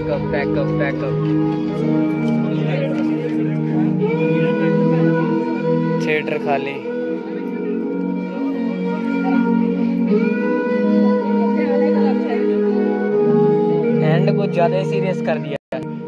Pack up pack up pack up. Theatre खाली। End को ज्यादा सीरियस कर दिया।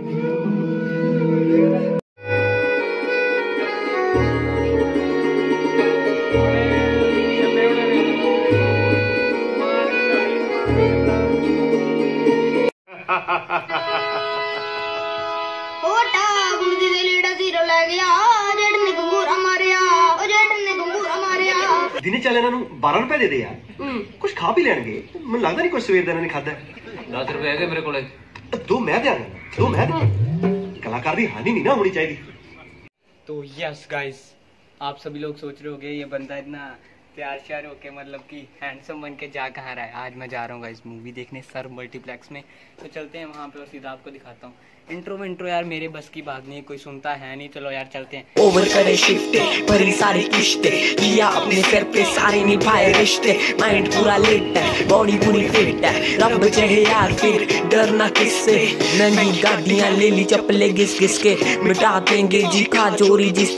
दिने चल इन्हां नूं 12 रुपए दे दे यार, कुछ खा पी लैणगे। मैनूं लगदा नहीं कुछ सवेर दा इन्हां ने खादा। 10 रुपए है मेरे कोले, दो मैं देंगा, दो मैं दे। कलाकार दी हानि नहीं ना होनी चाहिए। तो यस गाइस, आप सभी लोग सोच रहे होंगे ये बंदा इतना तैयार श्यार होके मतलब कि हैंडसम बन के जा कहाँ रहा है। आज मैं जा रहा हूँ गाइस मूवी देखने सर मल्टीप्लेक्स में। तो चलते हैं वहाँ पे और सीधा आपको दिखाता हूँ। इंट्रो यार मेरे बस की बात नहीं है, कोई सुनता है नहीं। चलो यार चलते हैं। ओवर करे शिफ्टे भरी सारी किश्ते किया अपने सर पे सारे निभाए रिश्ते। माइंड पूरा लेट है, बॉडी पूरी फिट है, रब चाहे यार फिर डरना किससे। नंगी गाड़ियां ले ली चप्पले घिस घिस के, मिटा देंगे जी का चोरी जिस।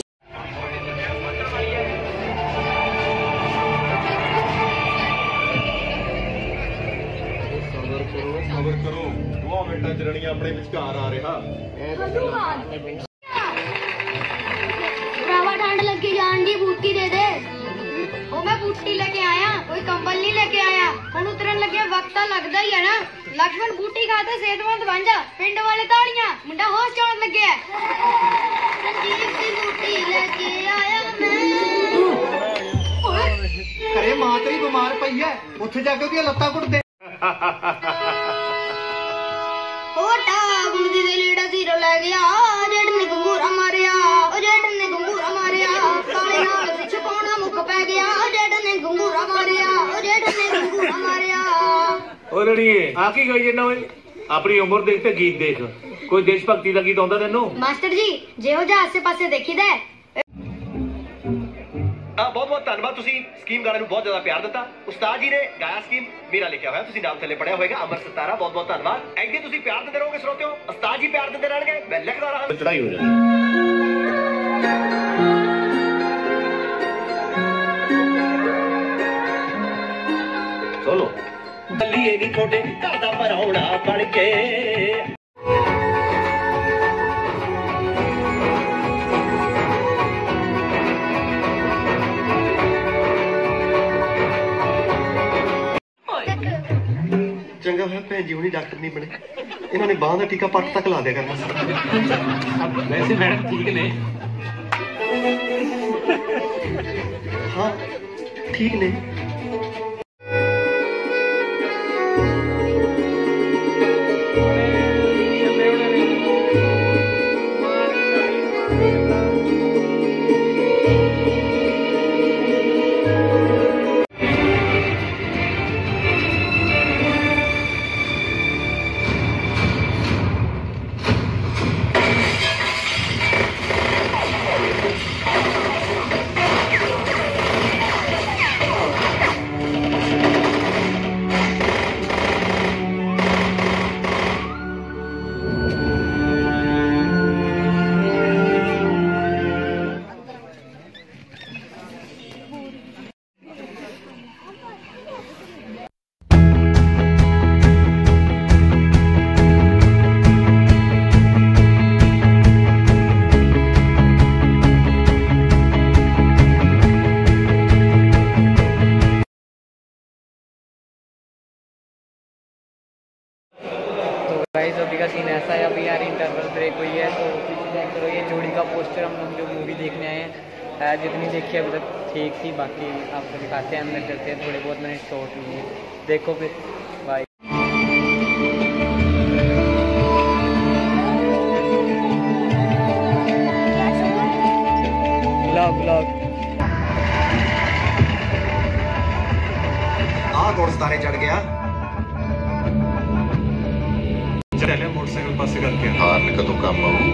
अपने विचकार आ रहा ठंड लग के जान दी, बूटी दे दे। ओ मैं बूटी लेके आया, कोई कंबल नहीं लेके आया। हुण उतरन लगे वक्त लगदा ही है ना। लक्ष्मण बूटी खाते सेहतमंद बन जा। पिंड वाले ताड़ियां मुंडा होश चौन लगे है। संजीव दी बूटी लेके आया मैं। अरे मां तेरी बीमार पई है, उत्थे जाके ओदी लत्तां घुट दे। ले गया जेठ ने घंगूरा मारिया, ओ जेठ ने घंगूरा मारिया। काले नाल से छपाउणा मुख पै गया, जेठ ने घंगूरा मारिया, ओ जेठ ने घंगूरा मारिया। ओ लड़िए आ की गई ना ओए, अपनी उम्र देख ते गीत देख। कोई देशभक्ति दा गीत आंदा तैनू? मास्टर जी जेहो जा आसे पासे देखीदा है। बहुत बहुत धन्यवाद, तुसी स्कीम गाने नूं बहुत ज्यादा प्यार दिता। उस्ताद जी ने गाया स्कीम, मेरा लिखा होया, तुसी नाम थल्ले पढ़िया होएगा अमर सतारा। बहुत बहुत धन्यवाद। ऐगे तुसी प्यार दिंदे रहोगे श्रोतियों, उस्ताद जी प्यार दिंदे रहणगे, मैं लिखदा रहां। चढ़ाई हो जाती सोलो बल्लीए नी छोटे घर दा परौणा बन के। चंगा है भैन जी हुणी डॉक्टर नहीं बने, इन्होंने बांह का टीका पट तक ला दिया करना। वैसे मैडम ठीक ने? हाँ ठीक ने। गाइस अभी का सीन ऐसा है, अभी यार इंटरवल ब्रेक हुई है तो चेक करो ये जोड़ी का पोस्टर हम लोग जो मूवी देखने आए हैं। जितनी देखी अभी तक ठीक थी, बाकी आपको दिखाते हैं अंदर चलते हैं। थोड़े बहुत मैंने शॉट लिए, देखो फिर भाई। ब्लॉग घोड़ सितारे चढ़ गया। चले मोटरसाइकिल पास करके हारन कदों काम आऊ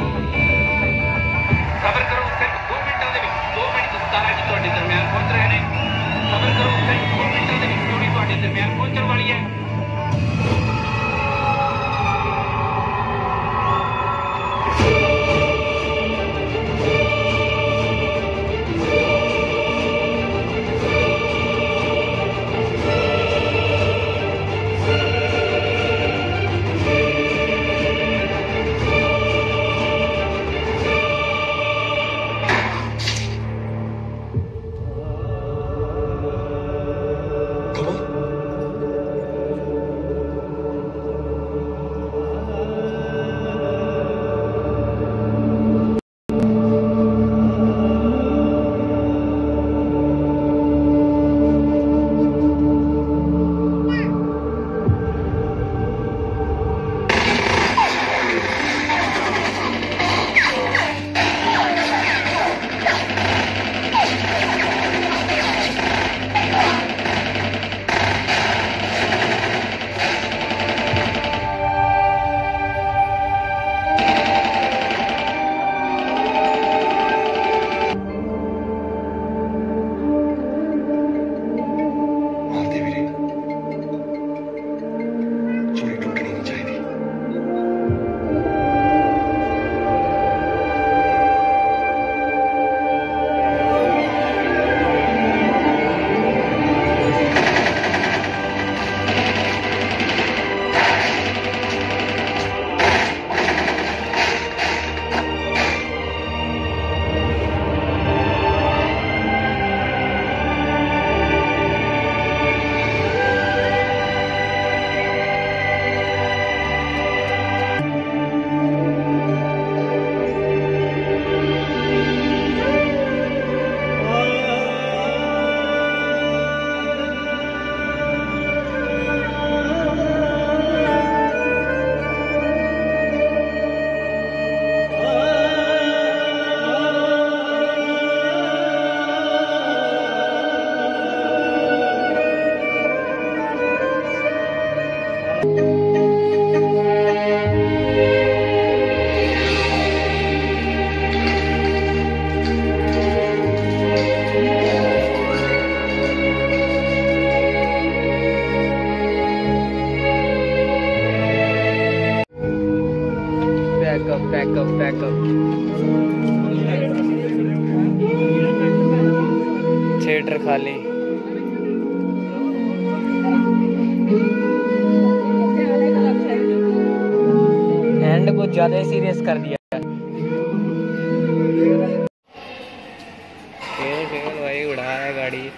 खबर करो सिर्फ 2 मिनटां दे विच 2 मिनट सितारा जी तुहाडे दरमियान पहुंच रहे हैं। खबर करो सिर्फ 2 मिनटां दे विच जोड़ी तुहाडे दरमियान पहुंचण वाली है। Pack up pack up. थिएटर खाली। एंड को ज्यादा सीरियस कर दिया। केवल वही उड़ाया गाड़ी।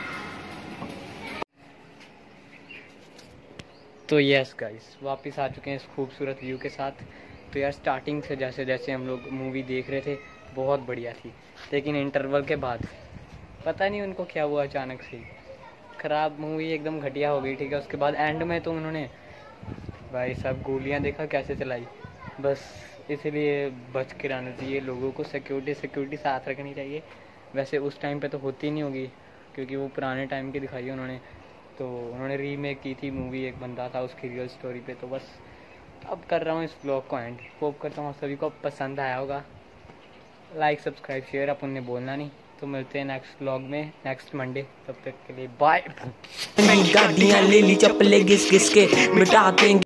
तो यस गाइस, वापस आ चुके हैं इस खूबसूरत व्यू के साथ। तो यार स्टार्टिंग से जैसे जैसे हम लोग मूवी देख रहे थे बहुत बढ़िया थी, लेकिन इंटरवल के बाद पता नहीं उनको क्या हुआ, अचानक से ख़राब मूवी एकदम घटिया हो गई। ठीक है, उसके बाद एंड में तो उन्होंने भाई साहब गोलियां देखा कैसे चलाई। बस इसलिए बच के रहना चाहिए लोगों को, सिक्योरिटी साथ रखनी चाहिए। वैसे उस टाइम पे तो होती नहीं होगी क्योंकि वो पुराने टाइम की दिखाई उन्होंने, तो उन्होंने रीमेक की थी मूवी, एक बंदा था उसकी रियल स्टोरी पे। तो बस अब कर रहा हूँ इस ब्लॉग को एंड। होप करता हूँ सभी को पसंद आया होगा। लाइक सब्सक्राइब शेयर अपन ने बोलना नहीं। तो मिलते हैं नेक्स्ट ब्लॉग में नेक्स्ट मंडे, तब तक के लिए बाय। गाड़ियां ले ली चप्पलें घिस घिस के मिटा देंगे।